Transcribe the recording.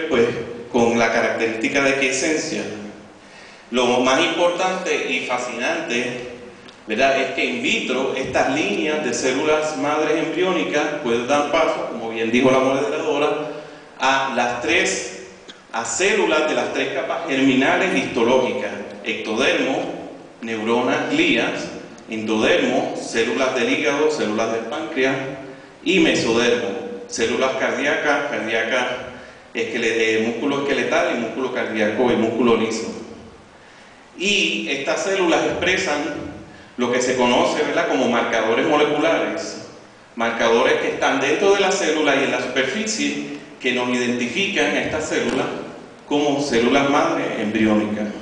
pues con la característica de quiescencia. Lo más importante y fascinante, ¿verdad?, es que in vitro estas líneas de células madres embriónicas pueden dar paso, como bien dijo la moderadora, a células de las 3 capas germinales histológicas: ectodermo, neuronas, glías; endodermo, células del hígado, células del páncreas; y mesodermo, células cardíacas, músculo esqueletal y músculo cardíaco y músculo liso. Y estas células expresan lo que se conoce, ¿verdad?, como marcadores moleculares, marcadores que están dentro de la célula y en la superficie, que nos identifican a estas células como células madre embriónicas.